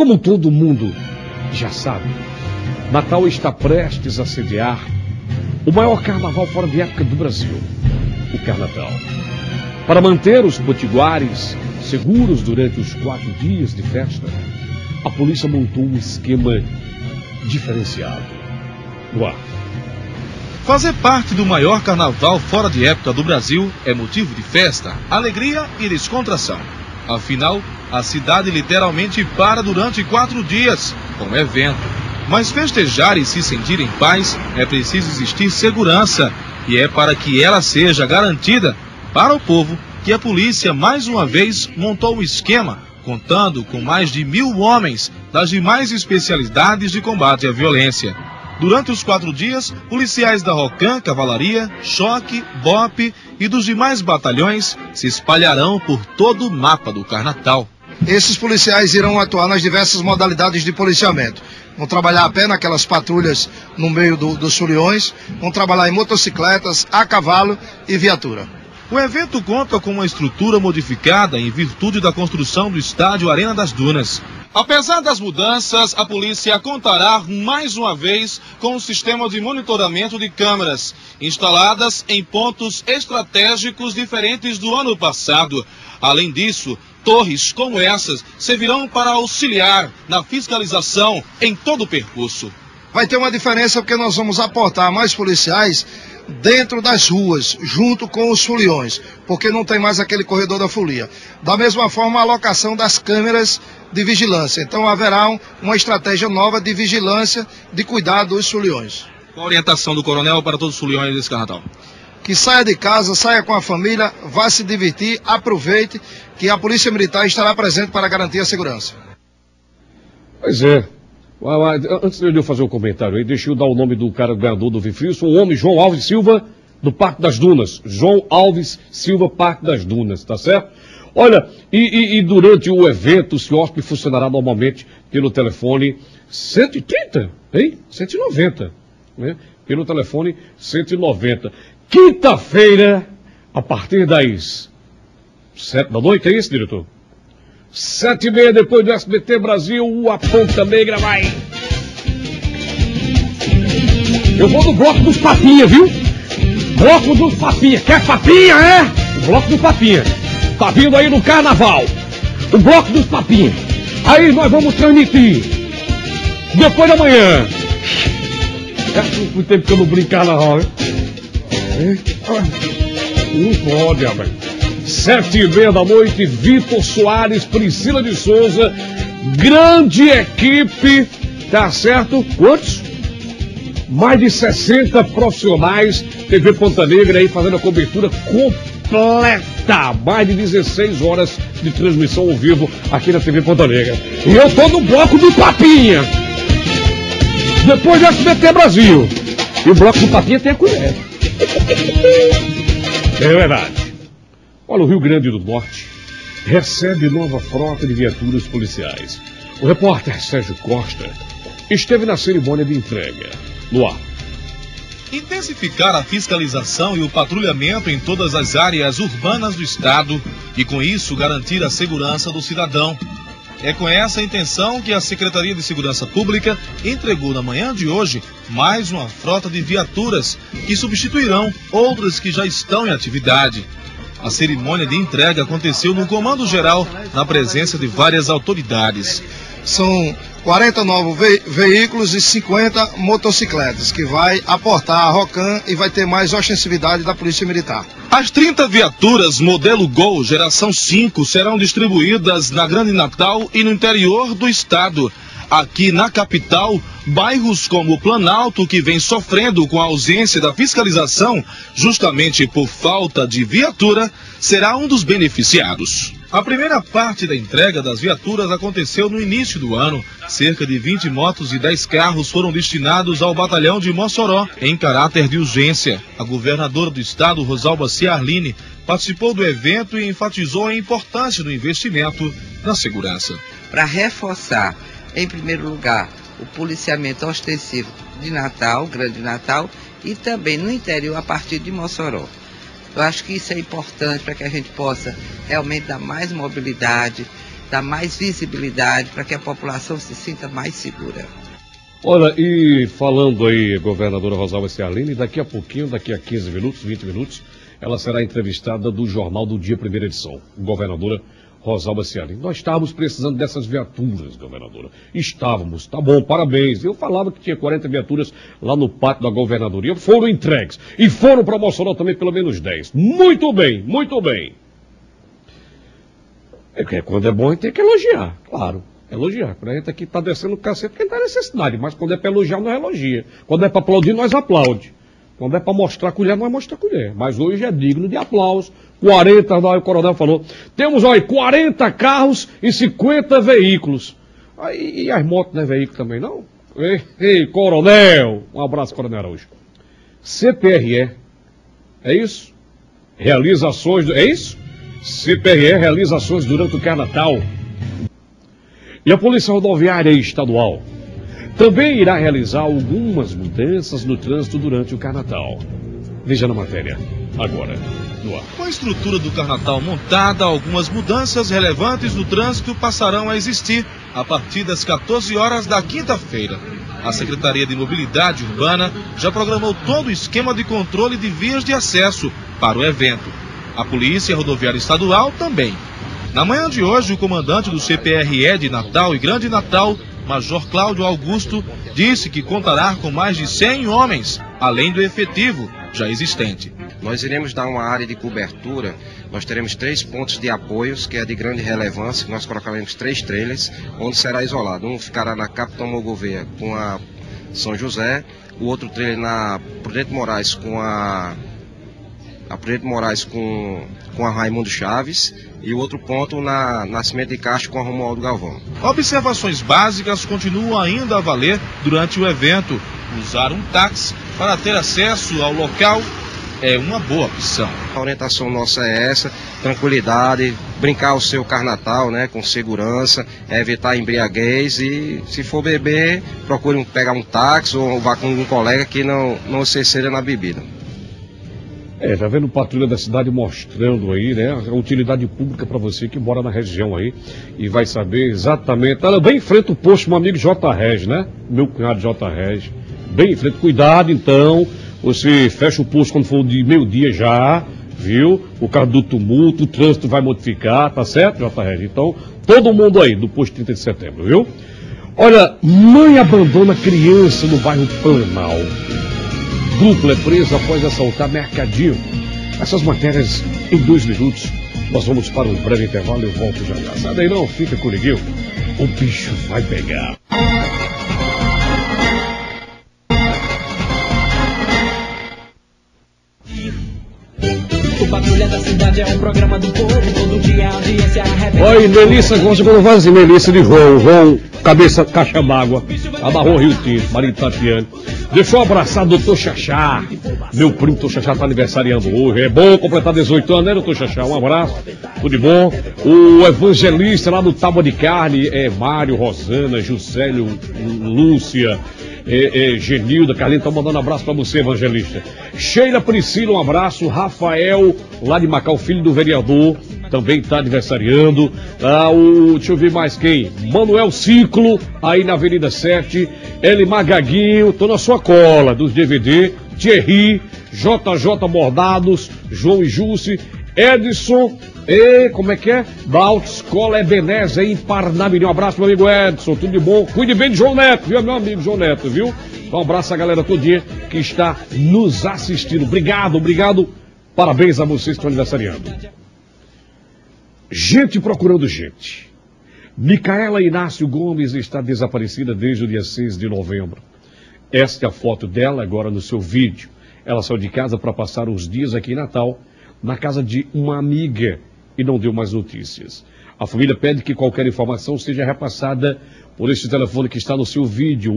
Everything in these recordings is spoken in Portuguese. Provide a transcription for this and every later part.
Como todo mundo já sabe, Natal está prestes a sediar o maior carnaval fora de época do Brasil, o Carnaval. Para manter os potiguares seguros durante os 4 dias de festa, a polícia montou um esquema diferenciado. Uau! Fazer parte do maior carnaval fora de época do Brasil é motivo de festa, alegria e descontração. Afinal, a cidade literalmente para durante 4 dias, com evento. Mas festejar e se sentir em paz é preciso existir segurança, e é para que ela seja garantida para o povo que a polícia mais uma vez montou um esquema, contando com mais de 1.000 homens das demais especialidades de combate à violência. Durante os 4 dias, policiais da Rocan, Cavalaria, Choque, BOPE e dos demais batalhões se espalharão por todo o mapa do Carnatal. Esses policiais irão atuar nas diversas modalidades de policiamento. Vão trabalhar a pé naquelas patrulhas no meio dos foliões, vão trabalhar em motocicletas, a cavalo e viatura. O evento conta com uma estrutura modificada em virtude da construção do estádio Arena das Dunas. Apesar das mudanças, a polícia contará mais uma vez com um sistema de monitoramento de câmeras, instaladas em pontos estratégicos diferentes do ano passado. Além disso, torres como essas servirão para auxiliar na fiscalização em todo o percurso. Vai ter uma diferença porque nós vamos aportar mais policiais dentro das ruas, junto com os foliões, porque não tem mais aquele corredor da folia. Da mesma forma, a alocação das câmeras de vigilância. Então haverá uma estratégia nova de vigilância, de cuidado dos foliões. Qual a orientação do coronel para todos os foliões desse carnaval? Que saia de casa, saia com a família, vá se divertir, aproveite, que a Polícia Militar estará presente para garantir a segurança. Pois é. Antes de eu fazer um comentário aí, deixa eu dar o nome do cara ganhador do Vifrio. Sou o homem João Alves Silva, do Parque das Dunas. João Alves Silva, Parque das Dunas, tá certo? Olha, e durante o evento, o CIOSP funcionará normalmente pelo telefone 130, hein? 190, né? Pelo telefone 190. Quinta-feira, a partir das 7 da noite, é isso, diretor? 7h30, depois do SBT Brasil, a Ponta Negra vai. Eu vou no bloco dos papinha, viu? Bloco dos papinha. Quer papinha, é? O bloco dos papinha. Tá vindo aí no carnaval. O bloco dos papinha. Aí nós vamos transmitir. Depois da manhã. É o tempo que eu não brinco carnaval, hein? Não pode, rapaz. 7h30 da noite, Vitor Soares, Priscila de Souza, grande equipe, tá certo? Quantos? Mais de 60 profissionais, TV Ponta Negra aí fazendo a cobertura completa, mais de 16 horas de transmissão ao vivo aqui na TV Ponta Negra. E eu tô no bloco do Papinha, depois do SBT Brasil, e o bloco do Papinha tem a colher. É verdade. Olha, o Rio Grande do Norte recebe nova frota de viaturas policiais. O repórter Sérgio Costa esteve na cerimônia de entrega. No ar. Intensificar a fiscalização e o patrulhamento em todas as áreas urbanas do estado e, com isso, garantir a segurança do cidadão. É com essa intenção que a Secretaria de Segurança Pública entregou na manhã de hoje mais uma frota de viaturas que substituirão outras que já estão em atividade. A cerimônia de entrega aconteceu no Comando Geral, na presença de várias autoridades. São 40 novos veículos e 50 motocicletas, que vai aportar a Rocan e vai ter mais ostensividade da Polícia Militar. As 30 viaturas modelo Gol geração 5 serão distribuídas na Grande Natal e no interior do estado. Aqui na capital, bairros como o Planalto, que vem sofrendo com a ausência da fiscalização, justamente por falta de viatura, será um dos beneficiados. A primeira parte da entrega das viaturas aconteceu no início do ano. Cerca de 20 motos e 10 carros foram destinados ao batalhão de Mossoró, em caráter de urgência. A governadora do estado, Rosalba Ciarline, participou do evento e enfatizou a importância do investimento na segurança. Para reforçar, em primeiro lugar, o policiamento ostensivo de Natal, Grande Natal, e também no interior a partir de Mossoró. Eu acho que isso é importante para que a gente possa realmente dar mais mobilidade dar mais visibilidade para que a população se sinta mais segura. Olha, e falando aí, governadora Rosalba Ciarline, daqui a pouquinho, daqui a 15 minutos, 20 minutos, ela será entrevistada do Jornal do Dia, primeira edição. Governadora Rosalba Ciarline. Nós estávamos precisando dessas viaturas, governadora. Estávamos, tá bom, parabéns. Eu falava que tinha 40 viaturas lá no pátio da governadoria. Foram entregues. E foram promocional também pelo menos 10. Muito bem, muito bem. Quando é bom, a gente tem que elogiar, claro. Elogiar. Quando a gente aqui está descendo o cacete, porque não tem necessidade. Mas quando é para elogiar, nós elogia. Quando é para aplaudir, nós aplaude. Quando é para mostrar colher, nós mostra colher. Mas hoje é digno de aplauso. 40, o coronel falou. Temos, olha, 40 carros e 50 veículos. Aí, e as motos não é veículo também, não? Ei, coronel. Um abraço, coronel Araújo. CPRE. É isso? Realizações. É isso? CPRE, realizações durante o Carnatal. E a Polícia Rodoviária Estadual também irá realizar algumas mudanças no trânsito durante o Carnatal. Veja na matéria, agora, no ar. Com a estrutura do Carnatal montada, algumas mudanças relevantes no trânsito passarão a existir a partir das 14 horas da quinta-feira. A Secretaria de Mobilidade Urbana já programou todo o esquema de controle de vias de acesso para o evento. A Polícia Rodoviária Estadual também. Na manhã de hoje, o comandante do CPRE de Natal e Grande Natal, Major Cláudio Augusto, disse que contará com mais de 100 homens, além do efetivo já existente. Nós iremos dar uma área de cobertura, nós teremos 3 pontos de apoios, que é de grande relevância, nós colocaremos 3 trailers, onde será isolado. Um ficará na Capitão Mogoveia com a São José, o outro trailer na Prudente Moraes com a Prudente Moraes com a Raimundo Chaves e o outro ponto na Nascimento de Castro com a Romualdo Galvão. Observações básicas continuam ainda a valer durante o evento. Usar um táxi para ter acesso ao local é uma boa opção. A orientação nossa é essa, tranquilidade, brincar o seu carnatal, né, com segurança, evitar embriaguez e se for beber, procure pegar um táxi ou vá com um colega que não se exceda na bebida. Tá vendo Patrulha da Cidade mostrando aí, né, a utilidade pública para você que mora na região aí e vai saber exatamente. Ela bem em frente o posto, meu amigo J. Reg, né? Meu cunhado J. Reg. Bem em frente, cuidado então. Você fecha o posto quando for de meio-dia já, viu? Por causa do tumulto, o trânsito vai modificar, tá certo, J. Reg? Então, todo mundo aí do posto 30 de setembro, viu? Olha, mãe abandona criança no bairro Planal. Dupla é presa após assaltar mercadinho. Essas matérias em 2 minutos. Nós vamos para um breve intervalo e eu volto já já. Sai daí não, fica com o liguinho. O bicho vai pegar. O Patrulha da Cidade é um programa do povo. Todo dia a audiência arrebenta. Oi, Melissa gosta quando faz assim, Melissa de João, cabeça, caixa d'água, amarrou Rio Tinto, marido Tatiane. Deixa eu abraçar o doutor Xaxá. Meu primo doutor Xaxá está aniversariando hoje. É bom completar 18 anos, né, doutor Xaxá? Um abraço, tudo de bom. O evangelista lá do Tábua de Carne é Mário, Rosana, Juscelio, Lúcia, Genilda, Carlinhos, estão mandando um abraço para você, evangelista. Sheila Priscila, um abraço. Rafael, lá de Macau, filho do vereador, também está aniversariando. Deixa eu ver mais quem. Manuel Ciclo, aí na Avenida 7. Elimar Gaguinho, tô na sua cola, dos DVD. Thierry, JJ Bordados, João e Jusce, Edson, como é que é? Da Autoescola Ebenezer em Parnamirim. Um abraço, meu amigo Edson, tudo de bom. Cuide bem de João Neto, viu, meu amigo João Neto, viu? Um abraço a galera todinha que está nos assistindo. Obrigado. Parabéns a vocês que estão aniversariando. Gente procurando gente. Micaela Inácio Gomes está desaparecida desde o dia 6 de novembro. Esta é a foto dela agora no seu vídeo. Ela saiu de casa para passar uns dias aqui em Natal, na casa de uma amiga, e não deu mais notícias. A família pede que qualquer informação seja repassada por este telefone que está no seu vídeo,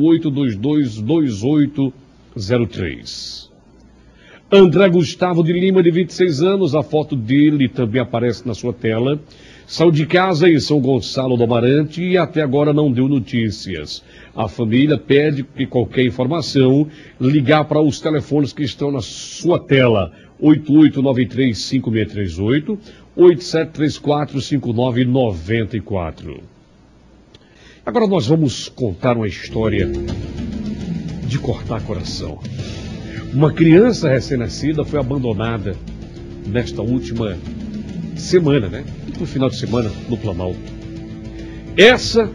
88222803. André Gustavo de Lima, de 26 anos, a foto dele também aparece na sua tela. Saiu de casa em São Gonçalo do Amarante e até agora não deu notícias. A família pede que qualquer informação ligar para os telefones que estão na sua tela. 8893-5638, 8734-5994. Agora nós vamos contar uma história de cortar coração. Uma criança recém-nascida foi abandonada nesta última semana, no final de semana, no Planalto. Essa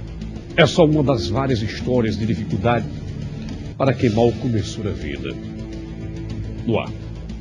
é só uma das várias histórias de dificuldade para quem mal começou a vida. No ar.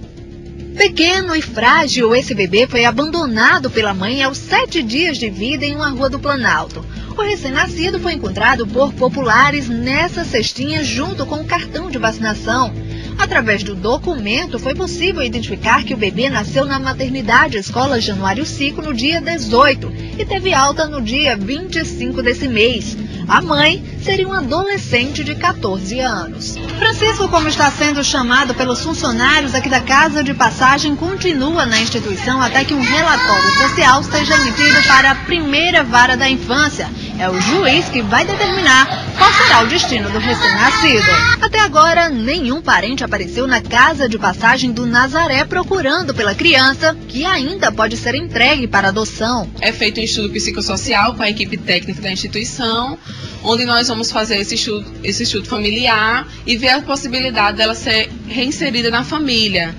Pequeno e frágil, esse bebê foi abandonado pela mãe aos 7 dias de vida em uma rua do Planalto. O recém-nascido foi encontrado por populares nessa cestinha junto com o cartão de vacinação. Através do documento, foi possível identificar que o bebê nasceu na maternidade Escola Januário Cico no dia 18 e teve alta no dia 25 desse mês. A mãe seria um adolescente de 14 anos. Francisco, como está sendo chamado pelos funcionários aqui da Casa de Passagem, continua na instituição até que um relatório social seja emitido para a primeira vara da infância. É o juiz que vai determinar qual será o destino do recém-nascido. Até agora, nenhum parente apareceu na Casa de Passagem do Nazaré procurando pela criança, que ainda pode ser entregue para adoção. É feito um estudo psicossocial com a equipe técnica da instituição, onde nós vamos fazer esse estudo familiar e ver a possibilidade dela ser reinserida na família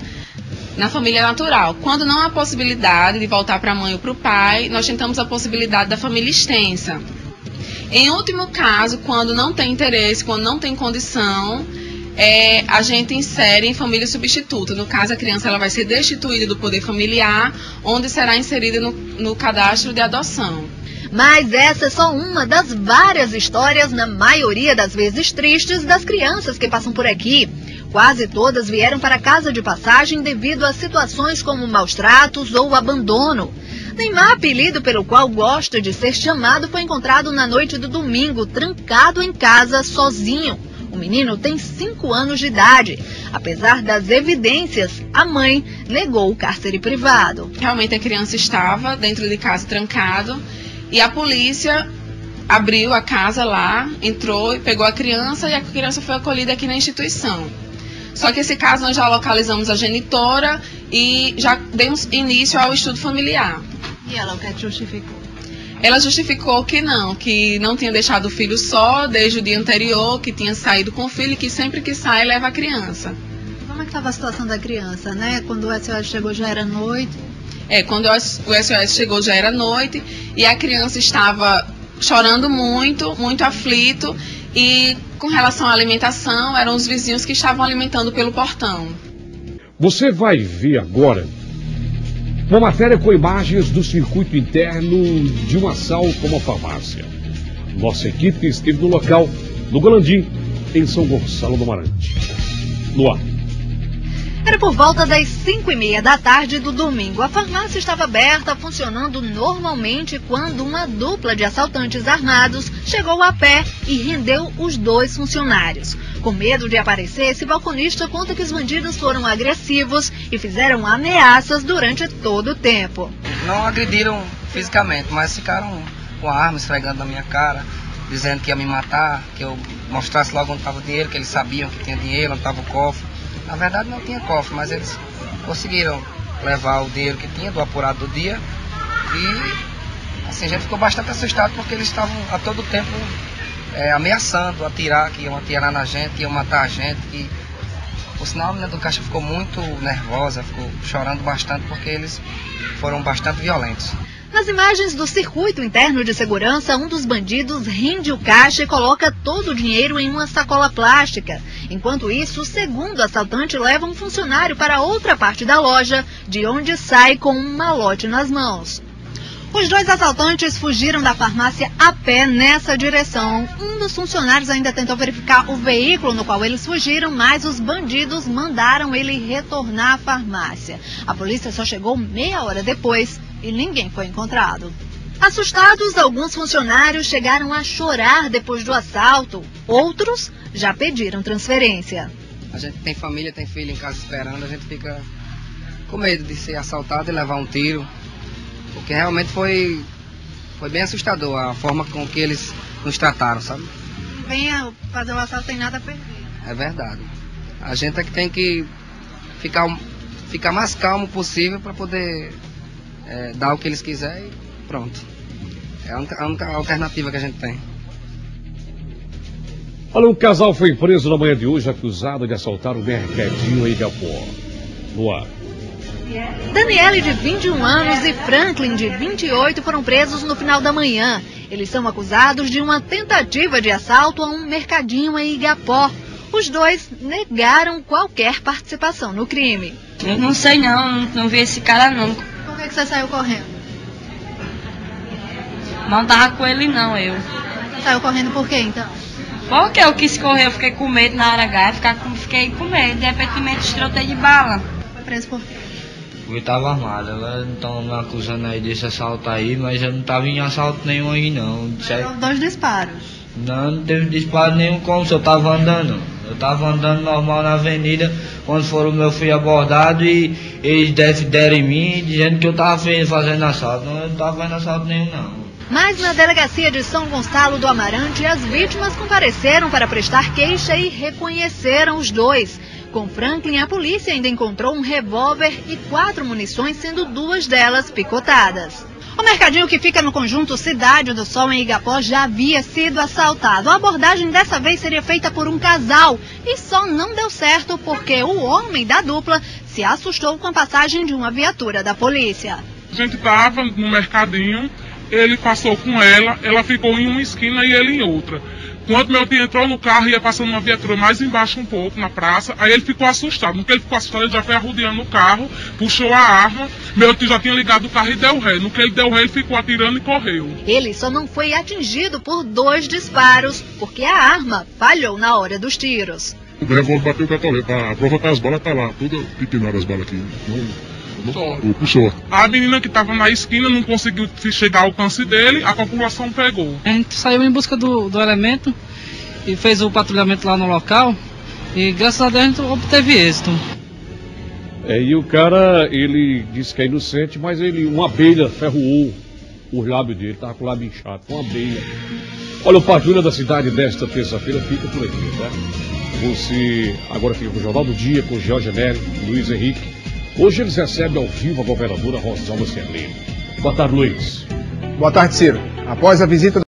natural. Quando não há possibilidade de voltar para a mãe ou para o pai, nós tentamos a possibilidade da família extensa. Em último caso, quando não tem interesse, quando não tem condição, a gente insere em família substituta. No caso, a criança ela vai ser destituída do poder familiar, onde será inserida no cadastro de adoção. Mas essa é só uma das várias histórias, na maioria das vezes tristes, das crianças que passam por aqui. Quase todas vieram para a Casa de Passagem devido a situações como maus tratos ou abandono. Neymar, apelido pelo qual gosta de ser chamado, foi encontrado na noite do domingo, trancado em casa, sozinho. O menino tem 5 anos de idade. Apesar das evidências, a mãe negou o cárcere privado. Realmente a criança estava dentro de casa trancado e a polícia abriu a casa lá, entrou e pegou a criança e a criança foi acolhida aqui na instituição. Só que esse caso nós já localizamos a genitora e já demos início ao estudo familiar. E ela o que justificou? Ela justificou que não tinha deixado o filho só desde o dia anterior, que tinha saído com o filho e que sempre que sai leva a criança. Como é que estava a situação da criança, Quando o SOS chegou já era noite? Quando o SOS chegou já era noite e a criança estava chorando muito, muito aflito e com relação à alimentação, eram os vizinhos que estavam alimentando pelo portão. Você vai ver agora uma matéria com imagens do circuito interno de um assalto a uma farmácia. Nossa equipe esteve no local, no Golandim, em São Gonçalo do Amarante. No ar. Era por volta das 5h30 da tarde do domingo. A farmácia estava aberta, funcionando normalmente, quando uma dupla de assaltantes armados chegou a pé e rendeu os 2 funcionários. Com medo de aparecer, esse balconista conta que os bandidos foram agressivos e fizeram ameaças durante todo o tempo. Não agrediram fisicamente, mas ficaram com a arma esfregando na minha cara, dizendo que ia me matar, que eu mostrasse logo onde estava o dinheiro, que eles sabiam que tinha dinheiro, onde estava o cofre. Na verdade não tinha cofre, mas eles conseguiram levar o dinheiro que tinha do apurado do dia e assim, a gente ficou bastante assustado porque eles estavam a todo tempo ameaçando atirar, que iam atirar na gente, que iam matar a gente. E, por sinal, a menina do caixa ficou muito nervosa, ficou chorando bastante porque eles foram bastante violentos. Nas imagens do circuito interno de segurança, um dos bandidos rende o caixa e coloca todo o dinheiro em uma sacola plástica. Enquanto isso, o segundo assaltante leva um funcionário para outra parte da loja, de onde sai com um malote nas mãos. Os 2 assaltantes fugiram da farmácia a pé nessa direção. Um dos funcionários ainda tentou verificar o veículo no qual eles fugiram, mas os bandidos mandaram ele retornar à farmácia. A polícia só chegou meia hora depois e ninguém foi encontrado. Assustados, alguns funcionários chegaram a chorar depois do assalto. Outros já pediram transferência. A gente tem família, tem filho em casa esperando, a gente fica com medo de ser assaltado e levar um tiro. Porque realmente foi bem assustador a forma com que eles nos trataram, sabe? Venha fazer o assalto, tem nada a perder. É verdade. A gente é que tem que ficar ficar mais calmo possível para poder dar o que eles quiserem e pronto. É a única alternativa que a gente tem. Olha, um casal foi preso na manhã de hoje acusado de assaltar um mercadinho em Igapó. No ar. Daniele, de 21 anos, e Franklin, de 28, foram presos no final da manhã. Eles são acusados de uma tentativa de assalto a um mercadinho em Igapó. Os dois negaram qualquer participação no crime. Eu não sei não vi esse cara não. Por que você saiu correndo? Não tava com ele não, eu. Você saiu correndo por quê, então? Porque eu quis correr, eu fiquei com medo na hora H, fiquei com medo, de repente me estrotei de bala. Foi preso por quê? Eu estava armado, ela estão me acusando aí desse assalto aí, mas eu não estava em assalto nenhum aí não. Foram 2 disparos. Não teve disparo nenhum, como se eu estava andando. Eu estava andando normal na avenida, quando foram meu filho abordado e eles deram em mim, dizendo que eu estava fazendo assalto. Não, eu não estava fazendo assalto nenhum não. Mas na delegacia de São Gonçalo do Amarante, as vítimas compareceram para prestar queixa e reconheceram os dois. Com Franklin, a polícia ainda encontrou um revólver e 4 munições, sendo 2 delas picotadas. O mercadinho, que fica no conjunto Cidade do Sol, em Igapó, já havia sido assaltado. A abordagem dessa vez seria feita por um casal e só não deu certo porque o homem da dupla se assustou com a passagem de uma viatura da polícia. A gente estava no mercadinho, ele passou com ela ficou em uma esquina e ele em outra. Quando meu tio entrou no carro, ia passando uma viatura mais embaixo um pouco, na praça, aí ele ficou assustado. No que ele ficou assustado, ele já foi arrodeando o carro, puxou a arma, meu tio já tinha ligado o carro e deu ré. No que ele deu ré, ele ficou atirando e correu. Ele só não foi atingido por 2 disparos, porque a arma falhou na hora dos tiros. O revólver bateu com a toleta, pra provocar as balas, tá lá, tudo piquinado as balas aqui. Puxou. A menina que estava na esquina não conseguiu chegar ao alcance dele, a população pegou. A gente saiu em busca do elemento e fez o patrulhamento lá no local e graças a Deus a gente obteve êxito. E o cara, ele disse que é inocente, mas uma abelha ferroou os lábios dele, estava com o lábio inchado, com uma abelha. Olha, o Patrulha da Cidade desta terça-feira fica por aqui, tá? Você agora fica com o Jornal do Dia, com o Jorge Nery, Luiz Henrique. Hoje eles recebem ao vivo a governadora Rosalba Ciarline. Boa tarde, Luiz. Boa tarde, Ciro. Após a visita